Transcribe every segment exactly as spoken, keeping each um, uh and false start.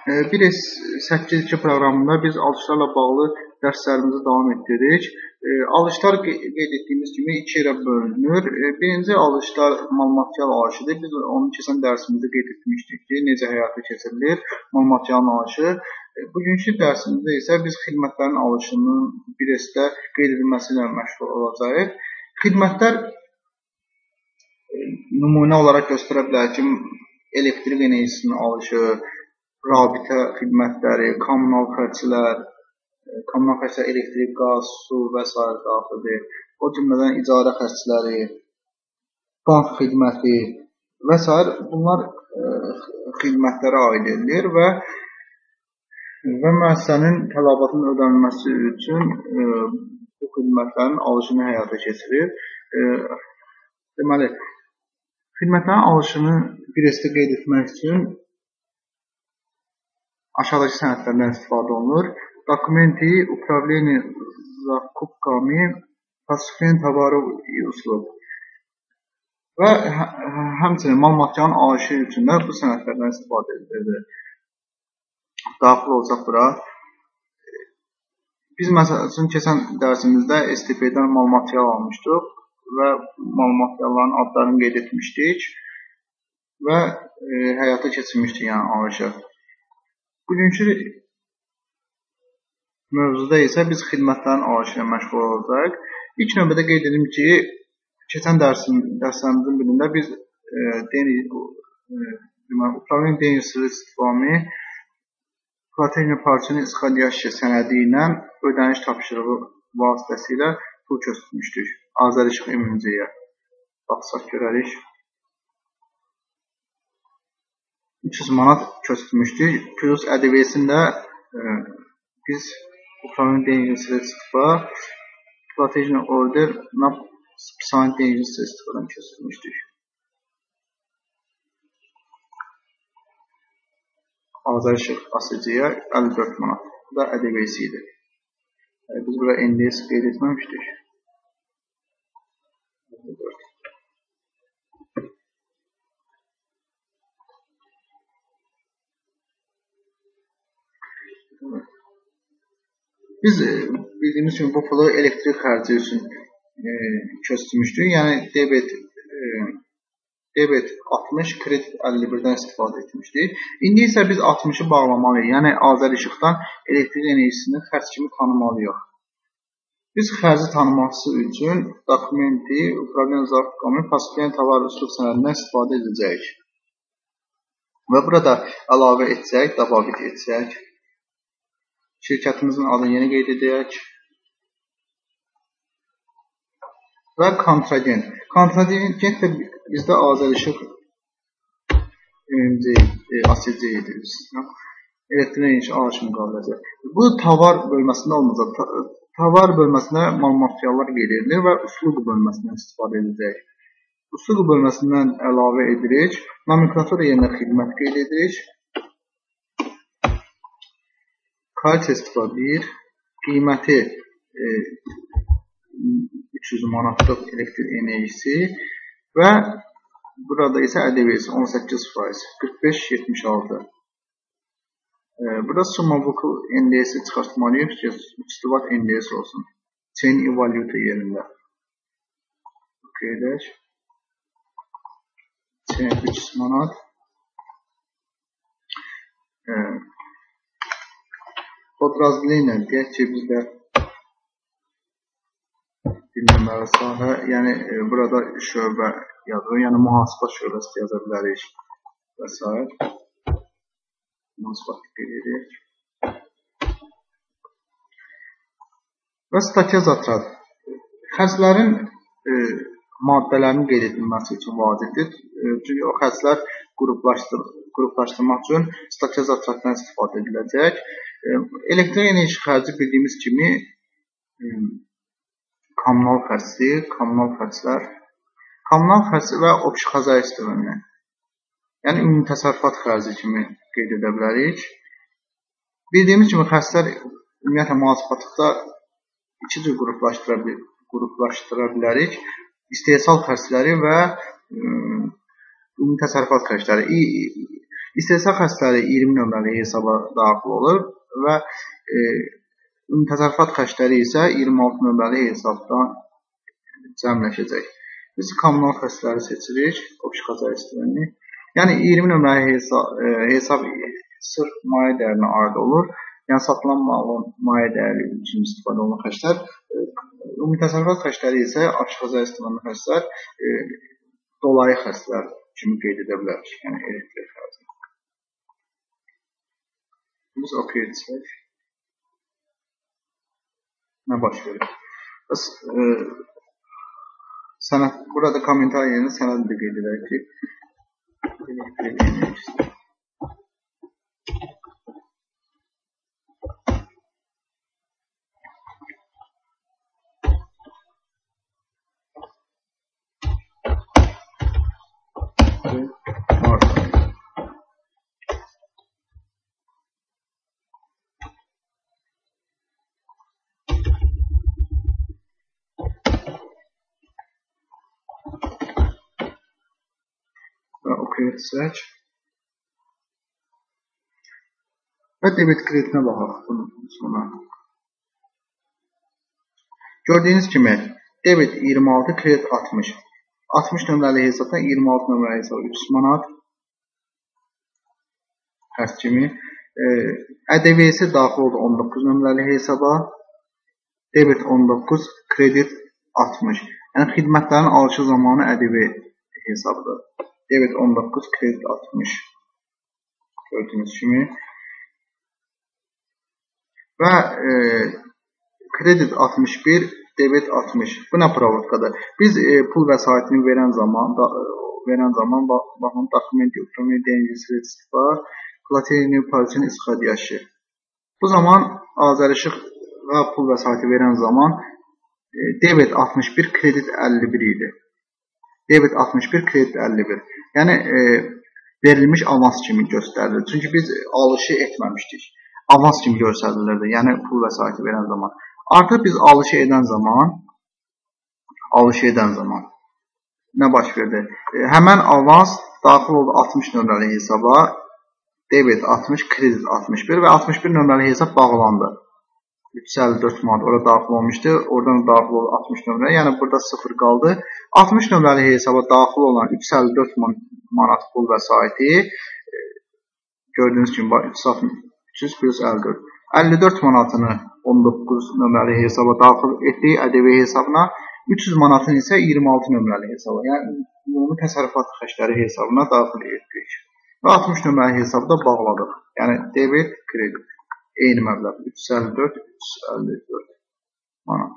bir S səkkiz iki proqramında biz alışlarla bağlı dərslərimizi davam etdiririk. Alışlar qeyd etdiyimiz kimi iki yerə bölünür. Birinci alışlar məlumatçal alışıdır. Biz onu keçən dərsimizdə qeyd etmişdik ki, necə həyata keçirilir məlumatçal alışı. Bugünkü dərsimizdə isə biz xidmətlərin alışının bir S-də qeyd edilməsi ilə məşğul olacağıq. Xidmətlər nümunə olaraq göstərə bilər ki, elektrik enerjisinin alışı, rabitə xidmətləri, kommunal xərclər, kommunal xərclər, elektrik, qaz, su və s. daxildir. O cümlədən icarə xərcləri, bank xidməti və s. bunlar xidmətlərə aid edilir və və müəssisənin tələbatının ödənilməsi üçün bu xidmətlərin alışını həyata keçirir. Deməli, xidmətlərin alışını bir S-də qeyd etmək üçün aşağıdakı sənədlərdən istifadə olunur. Dokumenti, upravleniya zakupkami, pasifin tovarov и услуг. Və həmçinin məlumatçanın alışı üçün də bu sənədlərdən istifadə edilir. Daxil olacaq bura. Biz məsələn keçən dərsimizdə S T P-dən məlumatçal almışdıq və məlumatçalların adlarını qeyd etmişdik və e, həyata keçirmişdik yəni alışı. Bugünkü mövzuda isə biz xidmətlərin alışı ilə məşğul olacaq. İlk növbədə qeyd edim ki, keçən dərsim, dərslərimizin birində biz upravleniya денежных средствами Platejniya parçanın исходящий sənədi ilə ödəniş tapşırığı vasitəsilə pul köçürmüşdük. Azərişıq ümumcəyə baxsaq görərik. üç yüz manat köçürmüşdük. Plus ədəviyyəsində e, biz upravleniya денежных средства Platejniya order na spesialni денежных средстваdan köçürmüşdük. Azərişıq asıcıya əlli dörd manat. Bu da ədəviyyəsi idi. Yani biz burada N D S qeyd etməmişdik. əlli dörd. Biz bildiyimiz kimi bu pulu elektrik xərci üçün e, köçürmüşdük. Yəni debet e, debet altmış, kredit əlli birdən istifadə etmişdik. İndi isə biz altmışı bağlamalıyıq. Yəni Azərişıqdan elektrik enerjisini xərc kimi tanımalıyıq. Biz xərci tanıması üçün dokumenti, upravleniya zakupkami, pasifin tovar услуг sənədindən istifadə edəcəyik. Və burada əlavə etsək, dababit etsək. Şirkətimizin adını yeni qeyd edək. Və kontragent. Kontragent də bizdə Azərişıq asıcı idi. Elektrik enerjisi alış müqaviləsi. Bu tovar bölməsində olmayacaq. Tovar bölməsində məlumatçallar qeyd edilir və usluq bölməsindən istifadə edəcək. Usluq bölməsindən əlavə edirik. Nomenklatura yerinə xidmət qeyd edirik. Kalitesiva bir, qiyməti e, üç yüz manatlıq elektrik enerjisi və burada isə ədəviyyəsi on səkkiz faiz, qırx beş yetmiş altı. E, burada summa vukul N D S-i çıxartmalıyıq ki, üç stivat N D S olsun. Chain evaluator yerində. Qeydək. Chain üç yüz manat. E, Podrazbiliylə deyək ki, bizdə dinləməli sahə, yəni e, burada şöbə yazır, yəni mühasibə şöbəsi yaza bilərik və s. Mühasibə edirik. Və statya zatrat. Xərclərin e, maddələrini qeyd edilməsi üçün vacibdir. E, çünki o xərclər qruplaşdır, qruplaşdırmaq üçün statya zatratdan istifadə ediləcək. Elektrik enerji xərci bildiyimiz kimi kommunal xərcdir, kommunal xərclər, kommunal xərci və общий хозяйственный, yəni ümumi təsərrüfat xərci kimi qeyd edə bilərik. Bildiyimiz kimi xərclər ümumiyyətlə mühasibatlıqda iki cür qruplaşdıra, qruplaşdıra bilərik. İstehsal xərcləri və ümumi təsərrüfat xərcləri. İstehsal xərcləri iyirmi nömrəli hesaba daxil olur və e, təsərrüfat xərcləri isə iyirmi altı nömrəli hesabdan cəmləşəcək. Biz kommunal xərcləri seçirik, общий хозяйственный. Yəni iyirmi nömrəli hesab, e, hesab sırf maliyyə dəyərinə aid olur. Yəni satılan malın maliyyə dəyəri üçün istifadə olunan xərclər, e, ümumi təsərrüfat xərcləri isə общий хозяйственный xərclər e, dolayı xərclər kimi qeyd edə bilərik. Yəni elektrik xərci. Biz okey desək, nə baş verir? Bəs e, sənəd, burada komentar yerinə sənəd də qeyd edək ki, elektrik enerjisi. Və okey etsək və debit kreditinə baxaq bunun sonra. Gördüyünüz kimi debit iyirmi altı, kredit altmış. altmış nömrəli hesabdan iyirmi altı nömrəli hesaba üç yüz manat xərc kimi. Ə D V-si daxil oldu on doqquz nömrəli hesaba. Debit on doqquz, kredit altmış. Yəni xidmətlərin alışı zamanı Ə D V hesabıdır. Debit on doqquz, kredit altmış. Gördüyünüz kimi. Və e, kredit altmış bir, debit altmış. Bu nə provodkadır? Biz e, pul vəsaitini verən zaman, da, verən zaman baxın, dokumenti upravlения денежными средства, платежный поручен исходящий. Bu zaman Azərişıqa pul vəsaiti verən zaman e, debit altmış bir, kredit əlli bir idi. Debit altmış bir, kredit əlli bir. Yəni e, verilmiş avans kimi göstərilir. Çünki biz alışı etməmişdik. Avans kimi göstərilirdi. Yəni pul vəsaiti verən zaman. Artıq biz alışı edən zaman alışı edən zaman nə baş verdi? E, həmən avans daxil oldu altmış nömrəli hesaba. Debit altmış, kredit altmış bir və altmış bir nömrəli hesab bağlandı. üç yüz əlli dörd manat orada daxil olmuşdu. Oradan daxil oldu altmış nömrəli. Yəni burada sıfır qaldı. altmış nömrəli hesaba daxil olan üç yüz əlli dörd manat pul vəsaiti e, gördüyünüz kimi üç yüz plus əlli dörd. əlli dörd manatını on doqquz nömrəli hesaba daxil etdik Ə D V hesabına. üç yüz manatını isə iyirmi altı nömrəli hesaba, yəni ümumi təsərrüfat xərcləri hesabına daxil etdik. Və altmış nömrəli hesabda bağladıq. Yəni debit, kredit. Eyni məbləğ üç yüz əlli dörd, üç yüz əlli dörd manat.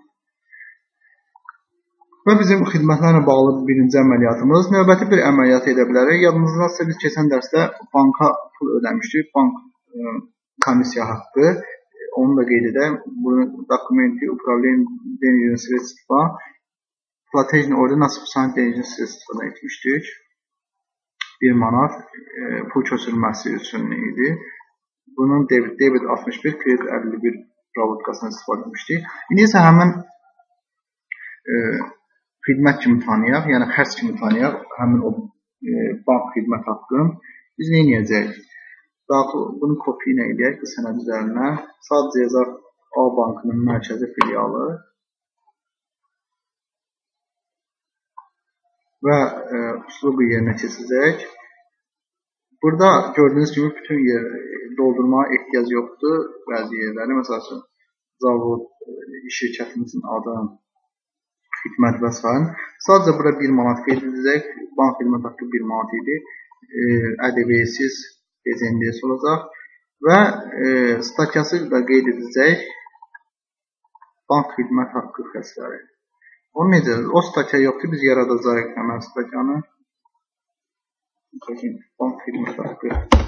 Və bizim xidmətlərlə bağlı birinci əməliyyatımız. Növbəti bir əməliyyat edə bilərik. Yadınızdadsa biz keçən dərsdə banka pul ödəmişdik. Bank e, komissiya haqqı. Onu da qeyd edək. Bunu dokumenti upravlения денежными средствами, платежный order на списание денежных средств'dan etmişdik. bir manat e, pul köçürülməsi üçün idi. Bunun debit, debit altmış bir, kredit əlli bir provodkasını istifadə etmişdik. İndi isə həmin e, xidmət kimi tanıyaq, yəni xərc kimi tanıyaq, həmin o e, bank xidmət haqqını. Biz nə edəcəyik? Daxil, bunu kopya ilə edək bu sənəd üzərinə. Sadəcə yazaq A bankının mərkəzi filialı və e, uslubu yerinə keçəcək. Burada gördüyünüz kimi bütün yer doldurmaya ehtiyac yoxdur. Bəzi yerləri, məsələn, zavod, şirkətimizin adı, xidmət və s. Sadəcə burada bir manat qeyd edəcək. Bank xidmət haqqı bir manat idi. Ə D V-siz D Z N D-si olacaq. Və e, statyası da qeyd edəcək. Bank xidmət haqqı xərcləri. O necə? O statya yoxdur. Biz yaradacağıq həmən statyanı. Bank xidmət haqqı.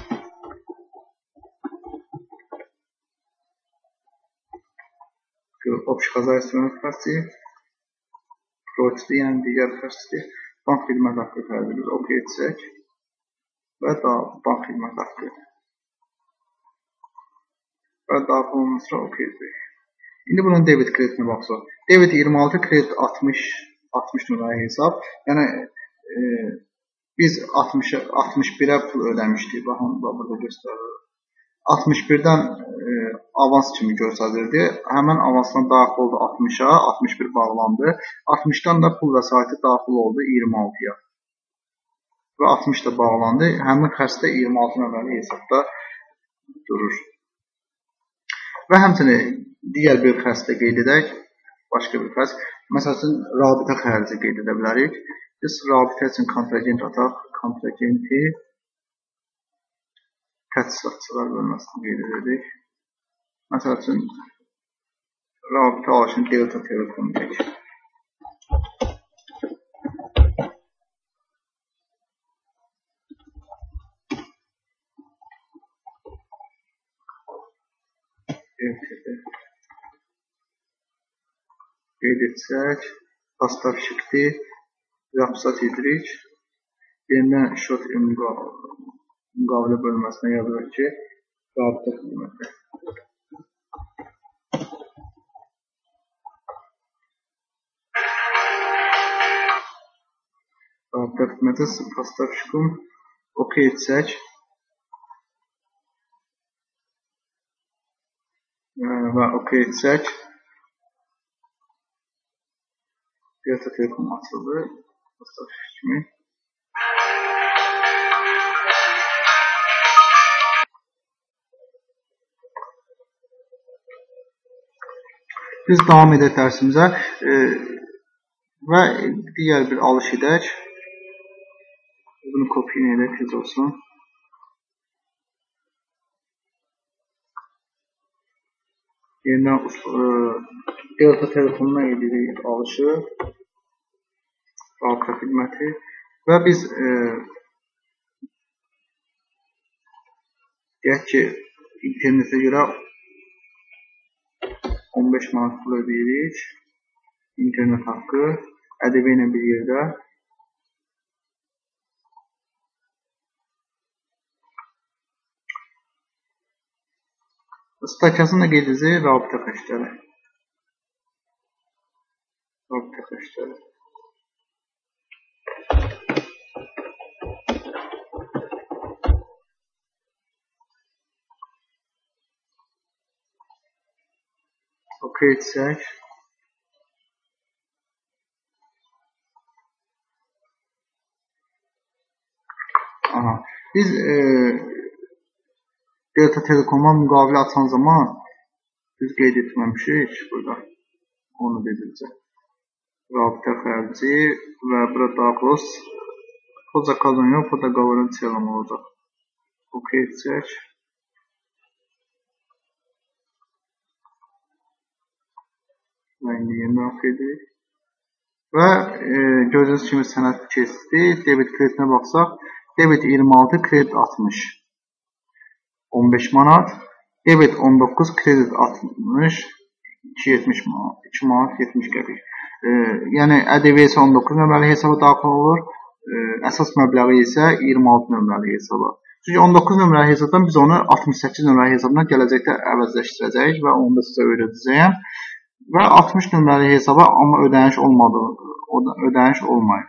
Общий хозяйственный xərci. Proçdur, yəni digər xərcdir. Bank xidmət haqqı xərci biz okey etsək. Və daha bank xidmət haqqı. Və daxil olunmuşsa okey etsək. İndi bunun debit kreditinə baxsaq. Debit iyirmi altı, kredit altmış, altmış nömrəli hesab. Yəni e, biz altmış birə pul ödəmişdik. Baxın, burada göstərir. altmış birdən e, avans kimi göstərirdi. Həmən avansdan daxil oldu altmışa, altmış bir bağlandı. altmışdan da pul vəsaiti daxil oldu iyirmi altıya. Və altmış da bağlandı. Həmin xəstə iyirmi altı nömrəli hesabda durur. Və həmçinin digər bir xəstə qeyd edək. Başqa bir xəst. Məsələn, rabitə xərci qeyd edə bilərik. Biz rabitə üçün kontragent ataq. Kontragenti təchizatçılar bölməsini qeyd edirik. Məsəl üçün, rabitə alışını Delta Telekom deyək. Qeyd etsək, поставщикdir, zapsat edirik. Yenidən şot müqavilə bölməsinə yazırıq ki, rabitə xidməti. Rabitə xidməti поставщикum OK etsək və OK etsək Delta Telekom açıldı. Поставщик kimi. Biz davam edək dərsimizə e, və digər bir alış edək. Bunu kopya edək, tez olsun. Yenidən e, Delta Telekomuna edirik alışı, rabitə xidməti və biz e, deyək ki, internetə görə on beş manat pul ödeyirik. İnternet haqqı Ə D V ilə bir yerdə. Statyasını qeyd edəcək rabitə xərcləri. Rabitə xərcləri. OK etsək. Aha. Biz e, Delta Telekom'a müqavilə açan zaman biz qeyd etməmişik burada. Onu dedirəcək. Rabitə xərci və burada daxil po zakazanию, po договору целом olacaq. OK etsək. Və indi yenidən OK edirik. Və e, gördüyünüz kimi sənəd keçdi. Debit kreditinə baxsaq, debit iyirmi altı, kredit altmış. on beş manat. Debit on doqquz, kredit altmış. iki yetmiş manat. iki manat yetmiş qəpik. E, yəni Ə D V isə on doqquz nömrəli hesaba daxil olur. E, əsas məbləği isə iyirmi altı nömrəli hesaba. Çünki on doqquz nömrəli hesabdan biz onu altmış səkkiz nömrəli hesabdan gələcəkdə əvəzləşdirəcəyik və onu da sizə öyrədəcəyəm. Və altmış nömrəli hesaba amma ödəniş olmadı, ödəniş olmayıb.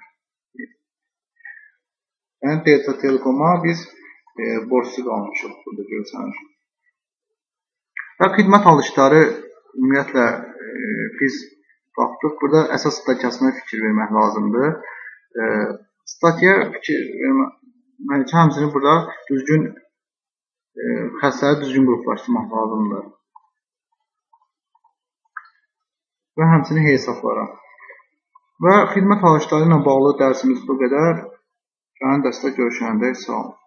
Yəni Delta Telekom'a biz e, borçlu qalmışıq burada görsənir. Və xidmət alışları ümumiyyətlə e, biz baxdıq. Burada əsas statyasına fikir vermək lazımdır. E, statya fikir vermək, həmçinin burada düzgün e, xəstələri düzgün qruplaşdırmaq lazımdır. Və həmçinin hesablara. Və xidmət alışları ilə bağlı dərsimiz bu qədər. Gələn dərsdə görüşəndə sağ olun.